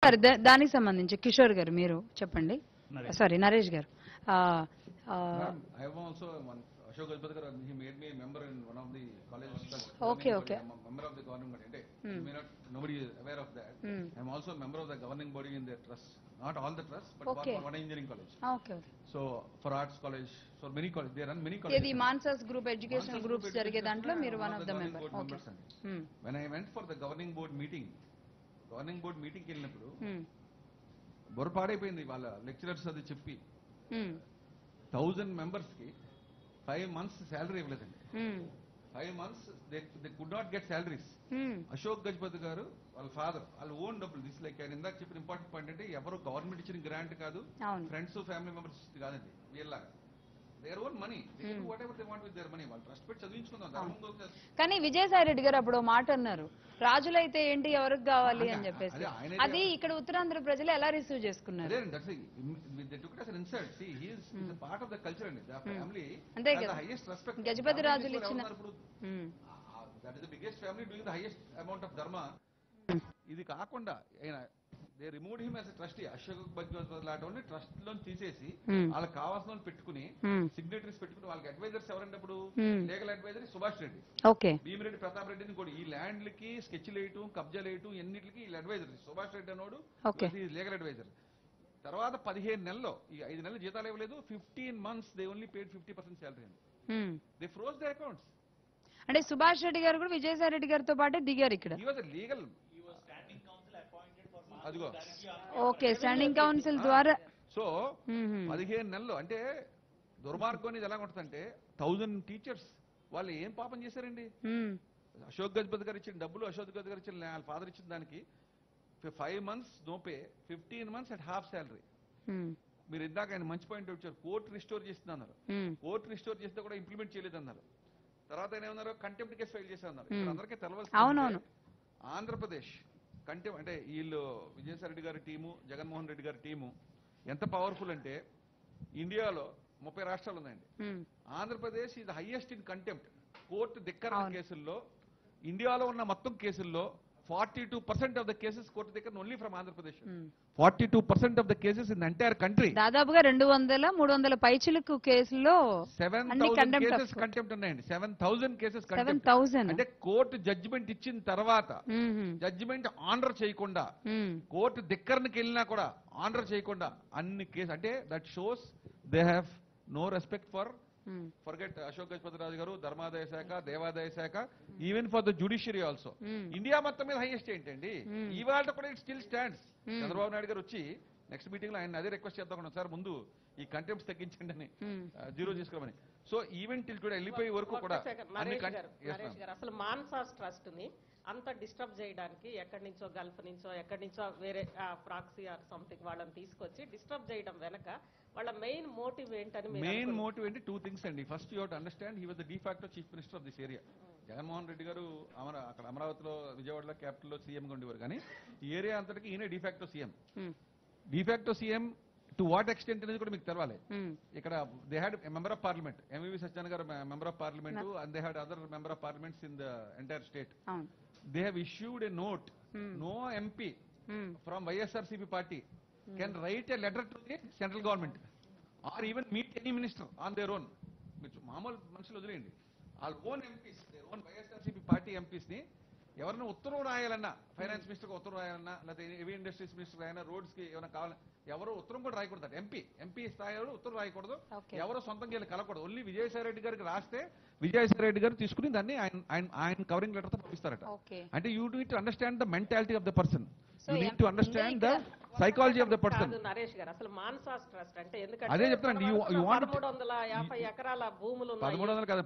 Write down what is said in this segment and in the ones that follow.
సరే దానికి సంబంధించి కిషోర్ గారు మీరు చెప్పండి. సారీ నరేష్ గారు. I have also one Ashok Gajpatkar. He made me a member in one of the colleges. Okay, okay. I'm a member of the governing body. You may not, nobody is aware of that. I'm also a member of the governing body in their trust. Not all the trusts, but Okay. for one engineering college. Okay. So for arts college, for many colleges, they run many colleges. ఇది Mansas group education groups జరిగే దాంట్లో మీరు one of the member. Okay. When I went for the governing board meeting కి వెళ్ళినప్పుడు బొరపాడైపోయింది వాళ్ళ lecturers అది చెప్పి 1000 members కి 5 months శాలరీ ఇవ్వలేదండి. 5 months they could not get salaries. Ashok Gajapati గారు వాళ్ళ ఫాదర్ వాళ్ళ ఓన్ డబ్బులు దిస్ లైక్ ఆయన ఇందాక చెప్పిన ఇంపార్టెంట్ పాయింట్ అంటే ఎవరు గవర్నమెంట్ ఇచ్చిన గ్రాంట్ కాదు, ఫ్రెండ్స్ ఫ్యామిలీ మెంబర్స్ కాదండి, వీళ్ళలాగా their own money whatever they want with their money. వాళ్ళు ట్రస్ట్ పెట్టి చదివించుకుందాం. కానీ విజయసాయి రెడ్డి గారు అప్పుడు మాట అన్నారు, రాజులైతే ఏంటి ఎవరికి కావాలి అని చెప్పేసి. అది ఇక్కడ ఉత్తరాంధ్ర ప్రజలు ఎలా రిసీవ్ చేసుకున్నారు? అంతే కదా, గజపతి రాజులు ఇచ్చిన ఇది కాకుండా they remove him as trustee. Ashok Gajapati లాంటి ట్రస్ట్ లో తీసేసి వాళ్ళకి కావాల్సిన పెట్టుకుని సిగ్నేటరీస్ పెట్టుకుని వాళ్ళకి అడ్వైజర్స్ ఎవరంటే ఇప్పుడు లీగల్ అడ్వైజర్ సుభాష్ రెడ్డి, భీమిరెడ్డి ప్రతాప్ రెడ్డిని కూడా ఈ ల్యాండ్లకి స్కెచ్ లేయటం కబ్జా లేయటం ఎన్నిటికి వీళ్ళు అడ్వైజర్. సుభాష్ రెడ్డి అన్నోడు లీగల్ అడ్వైజర్. తర్వాత 15 నెలల్లో ఈ 5 నెలలు జీతాలు ఇవ్వలేదు. 15 months they only paid 50% salary అండి. They froze the accounts. అంటే సుభాష్ రెడ్డి గారు కూడా విజయసాయి రెడ్డి గారితో పాటే దిగారు ఇక్కడ. లీగల్ ఓకే, స్టాండింగ్ కౌన్సిల్ ద్వారా. సో 15 నెలలు అంటే దుర్మార్గం అనేది ఎలా ఉంటుందంటే 1000 టీచర్స్ వాళ్ళు ఏం పాపం చేశారండి? అశోక్ గజపతి గారు ఇచ్చిన డబ్బులు, అశోక్ గజపతి గారు ఇచ్చిన వాళ్ళ ఫాదర్ ఇచ్చిన దానికి 5 months no pay, 15 months at half salary. మీరు ఇందాక ఆయన మంచి పాయింట్ వచ్చారు, కోర్టు రిస్టోర్ చేస్తుంది అన్నారు. కోర్టు రిస్టోర్ చేస్తే కూడా ఇంప్లిమెంట్ చేయలేదు అన్నారు. తర్వాత ఆయన ఏమన్నారు, కంటెంప్ట్ కేసు ఫైల్ చేశారు. అందరికీ తెలవాల్సింది ఆంధ్రప్రదేశ్ కంటెంప్ట్ అంటే వీళ్ళు విజయసాయి రెడ్డి గారి టీము, జగన్మోహన్ రెడ్డి గారి టీము ఎంత పవర్ఫుల్ అంటే ఇండియాలో 30 రాష్ట్రాలు ఉన్నాయండి. ఆంధ్రప్రదేశ్ ఇది హైయెస్ట్ ఇన్ కంటెంప్ట్. కోర్టు ధిక్కరణ కేసుల్లో ఇండియాలో ఉన్న మొత్తం కేసుల్లో 42% of the cases కోర్టు దగ్గర only from Andhra Pradesh. 42% of the cases in the entire country. దాదాపుగా 200-300 పైచిలకు కేసుల్లో 7,000 కేసెస్ కంటెంప్ట్ ఉన్నాయండి. 7,000 కేసెస్ కంటెంప్ట్. అంటే కోర్టు జడ్జిమెంట్ ఇచ్చిన తర్వాత జడ్జిమెంట్ ఆనర్ చేయకుండా, కోర్టు ధిక్కరణకి వెళ్ళినా కూడా ఆనర్ చేయకుండా అన్ని కేసు అంటే that shows they have no respect for forget Ashok Gajapati Raju గారు, ధర్మాదాయ శాఖ, దేవాదాయ శాఖ, even for the judiciary also. India మొత్తం మీద హైయెస్ట్ ఏంటండి ఇవాళ కూడా it still stands. Chandrababu Naidu గారు వచ్చి నెక్స్ట్ మీటింగ్ లో ఆయన అదే రిక్వెస్ట్ చేద్దాం సార్, ముందు ఈ కంటెంప్ట్స్ తగ్గించండి అని, జీరో చేసుకోమని. సో ఈవెన్ టిల్ టుడే వెళ్ళిపోయే వరకు కూడా అసలు మాన్సాస్ ట్రస్ట్ ని అంత డిస్టర్బ్ చేయడానికి ఎక్కడి నుంచో గల్ఫ్ నుంచో ఎక్కడి నుంచో వేరే ప్రాక్సీ ఆర్ సంథింగ్ వాళ్ళని తీసుకొచ్చి డిస్టర్బ్ చేయడం వెనక వాళ్ళ మెయిన్ మోటివ్ ఏంటని? మెయిన్ మోటివ్ ఏంటి? 2 things అండి. First you have to understand he was the de facto chief minister of this area. Jaganmohan Reddy గారు అక్కడ అమరావతిలో, విజయవాడలో, క్యాపిటల్లో సీఎంగా ఉండేవారు. కానీ ఈ ఏరియా అంతటికి ఈయన de facto CM. De facto CM to what extent అనేది కూడా మీకు తెలవాలి. ఇక్కడ they had member of parliament, MVV Satyanarayana గారు member of parliament, and they had other member of parliaments in the entire state. They have issued a note. No MP from YSRCP party can write a letter to the central government or even meet any minister on their own. మామూలు మనుషులు వదిలేయండి, వాళ్ళ own MPs, own YSRCP party MPs ని ఎవరైనా ఉత్తర్వు రాయాలన్నా, finance minister ఉత్తర్వు రాయాలన్నా, లేకపోతే హెవీ ఇండస్ట్రీస్ మినిస్టర్ అయినా, రోడ్స్ కి ఏమైనా కావాలన్నా ఎవరో ఉత్తరం కూడా రాయకూడదు. ఎంపీ స్థాయిలో ఉత్తరం రాయకూడదు, ఎవరో సొంతంగా వెళ్ళి కలకూడదు. ఓన్లీ విజయసాయి రెడ్డి గారికి రాస్తే విజయసాయి రెడ్డి గారు తీసుకుని దాన్ని ఆయన కవరింగ్ లెటర్ తో పంపిస్తారట. అంటే you need to understand the mentality of the person, you need to understand the psychology of the person. Naresh గారు అసలు మాన్సాస్ ట్రస్ట్ అంటే ఎందుకంటే అదే చెప్తానండి, 1350 ఎకరాల భూములు ఉన్నాయి. 1300 కాదు,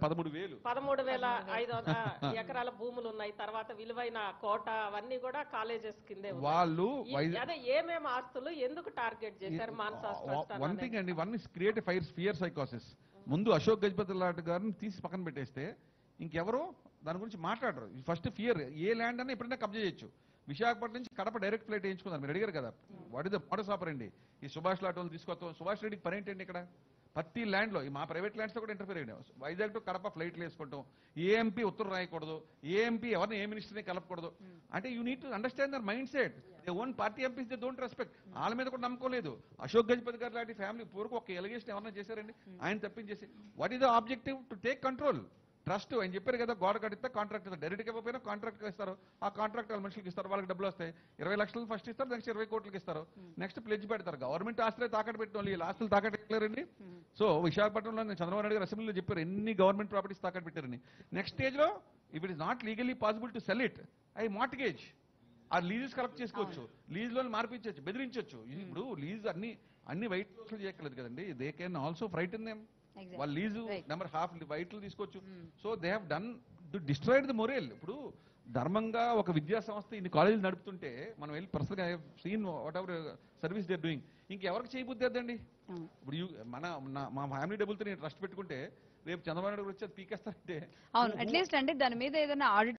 13,500 ఎకరాల భూములు ఉన్నాయి. తర్వాత విలువైన కోట అవన్నీ కూడా కాలేజెస్ కిందే వాళ్ళు. అదే ఏమేమి ఆస్తులు ఎందుకు టార్గెట్ చేశారు మాన్సాస్ ట్రస్ట్? వన్ థింగ్ అండి, వన్ ఇస్ క్రియేట్ ఫియర్ సైకోసిస్. ముందు అశోక్ గజపతి లాంటి గారిని తీసి పక్కన పెట్టేస్తే ఇంకెవరో దాని గురించి మాట్లాడరు. First fear. ఏ ల్యాండ్ అన్నా ఎప్పుడైనా కబ్జా చేయొచ్చు. విశాఖపట్నం నుంచి కడప డైరెక్ట్ ఫ్లైట్ వేయించుకున్నారు, మీరు అడిగారు కదా. What is the modus operandi? ఈ సుభాష్ లాంటి వాళ్ళు తీసుకొస్తాం. సుభాష్ రెడ్డికి పని ఏంటండి ఇక్కడ? ప్రతి ల్యాండ్ లో మా ప్రైవేట్ ల్యాండ్స్ లో కూడా ఇంటర్ఫియర్ అయ్యాం. వైజాగ్ టు కడప ఫ్లైట్లు వేసుకుంటాం. ఏ ఎంపీ ఉత్తరం రాయకూడదు, ఏ ఎంపీ ఎవరిని ఏ మినిస్టర్ని కలపకూడదు. అంటే you need to understand their mindset. They own party MPs they don't respect. వాళ్ళ మీద కూడా నమ్మకం లేదు. అశోక్ గజపతి గారు లాంటి ఫ్యామిలీ పూర్వకు ఒక ఎలిగేషన్ ఎవరైనా చేశారండి? ఆయన తప్పించేసి what is the objective? To take control. Trust ఆయన చెప్పారు కదా, గోడ కడితే కాంట్రాక్ట్ ఇస్తారు. డైరెక్ట్గా ఇవ్వకపోయినా కాంట్రాక్ట్ ఇస్తారు. ఆ కాంట్రాక్ట్ వాళ్ళ మనుషులకి ఇస్తారు, వాళ్ళకి డబ్బులు వస్తాయి. 20 లక్షలు ఫస్ట్ ఇస్తారు, నెక్స్ట్ 20 కోట్లకి ఇస్తారు, నెక్స్ట్ ప్లెడ్జ్ పెడతారు. గవర్నమెంట్ ఆస్తులే తాకట్టు పెట్టిన వాళ్ళు ఈ ఆస్తులు తాకట్టు పెట్టలేరండి. సో విశాఖపట్నంలో చంద్రబాబు నాయుడు గారు అసెంబ్లీలో చెప్పారు ఎన్ని గవర్నమెంట్ ప్రాపర్టీస్ తాకట్టు పెట్టారని. నెక్స్ట్ స్టేజ్ లో if it is not legally possible to sell it, I mortgage ఆ లీజెస్ కలెక్ట్ చేసుకోవచ్చు, లీజ్ లో మార్పించవచ్చు, బెదిరించవచ్చు. ఇప్పుడు లీజ్ అన్ని వైట్ చేయక్కర్లేదు కదండి. They can also frighten them. వాళ్ళ లీజు నెంబర్ హాఫ్ వైట్లు తీసుకోవచ్చు. So they have done to destroyed the morale. ఇప్పుడు ధర్మంగా ఒక విద్యా సంస్థ ఇన్ని కాలేజీలు నడుపుతుంటే మనం వెళ్ళి పర్సనల్గా seen whatever service they doing, ఇంకెవరికి చేయబుద్దేద్దండి? ఇప్పుడు మా ఫ్యామిలీ డబ్బులతో నేను ట్రస్ట్ పెట్టుకుంటే రేపు చంద్రబాబు నాయుడు వచ్చి అది పీకేస్తారంటే అవును, అట్లీస్ట్ అంటే దాని మీద ఏదైనా ఆడిట్